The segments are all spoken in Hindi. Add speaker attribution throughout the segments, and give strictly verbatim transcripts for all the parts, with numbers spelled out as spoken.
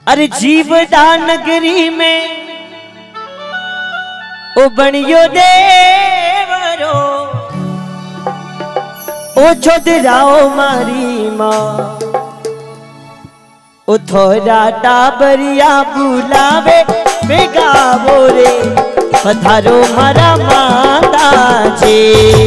Speaker 1: अरे जीवदा नगरी में ओ बनियो देवरो ओ छोदराओ मारी माँ ओ थोड़ा टाबरिया बुलावे बेगावो रे पधारो मारा माता जी।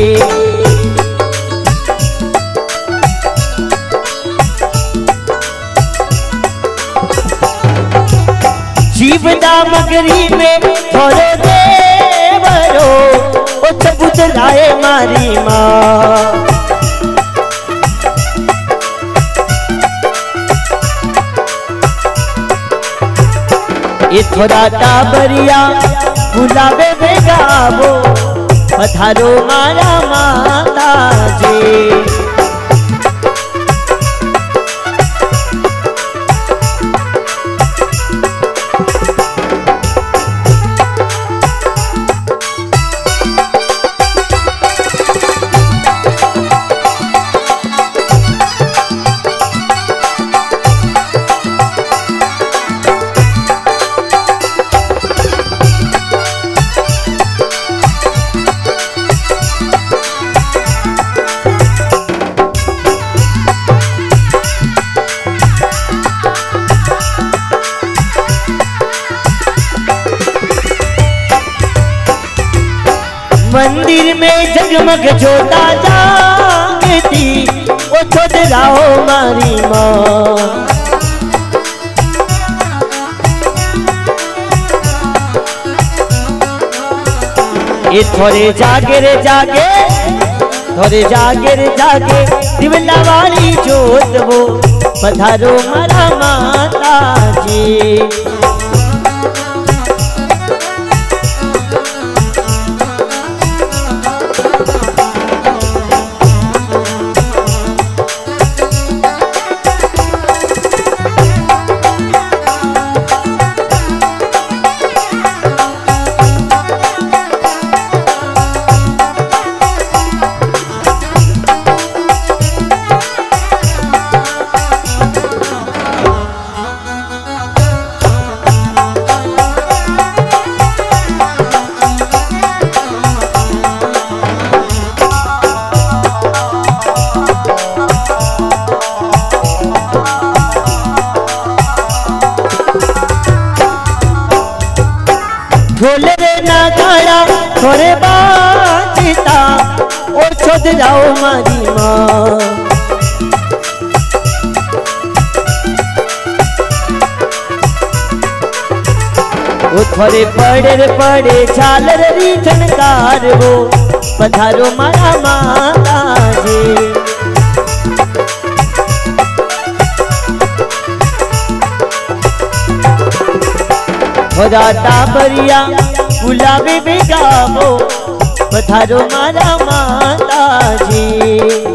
Speaker 1: जीवदा मगरी में थोड़े देवरो ओ चबूतराए मारी माँ ये थोड़ा टाबरिया बुलावे बेगावो पधारो मारा माता जी। मंदिर में जगमग जोता जागती ओ छोदराओ मारी माँ ये थोड़े जागे रे जागे थोड़े जागे रे जागे दिवला वाली जोत वो पधारो मारा माता जी। ढोल रे नगाड़ा थोड़े बाजता ओ छोदराओ मारी माँ ओ थोड़े पड़े रे पड़े झालर री झनकार वो पधारो मारा माता जी। थोड़ा टाबरिया बुलावे बेगावो पधारो मारा माता जी।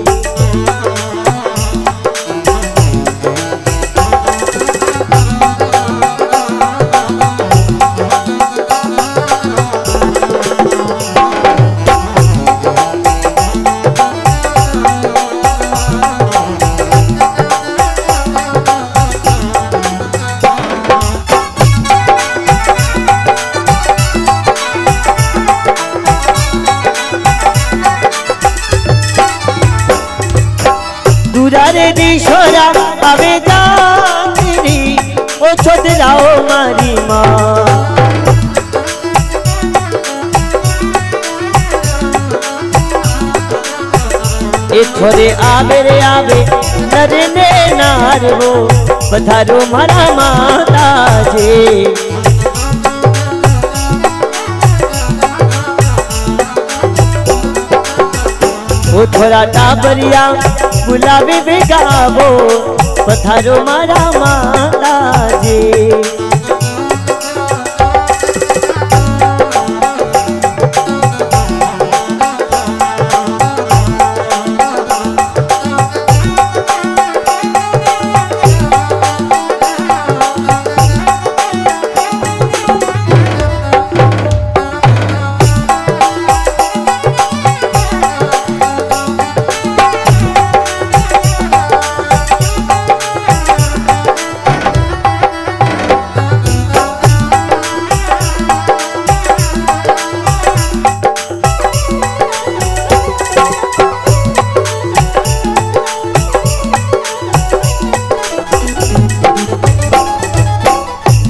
Speaker 1: रे दिशोरा आवे जागरी ओ छोदराओ मारी माँ ए थोड़े आवे रे आवे नरे ने नार वो पधारो मारा माता जी। ओ थोड़ा टाबरिया बुलावे बेगावो पधारो मारा माता जी।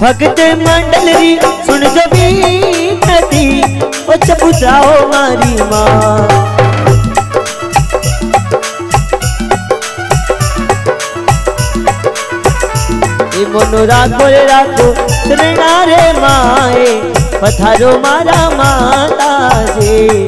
Speaker 1: भगत मंडल री सुन जो बीनती ओ चबूतराओ मारी मां। मोनो राखो रे राखो शरणा रे माए पधारो मारा माता जी।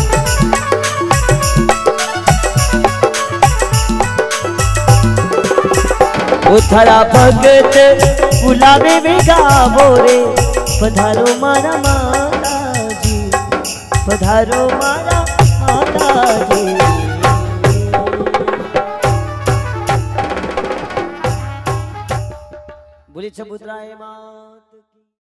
Speaker 1: उथरा भगत बुलावे में गावो रे पधारो मारा माता जी, पधारो मारा माता जी। बोले चबूतराए मात।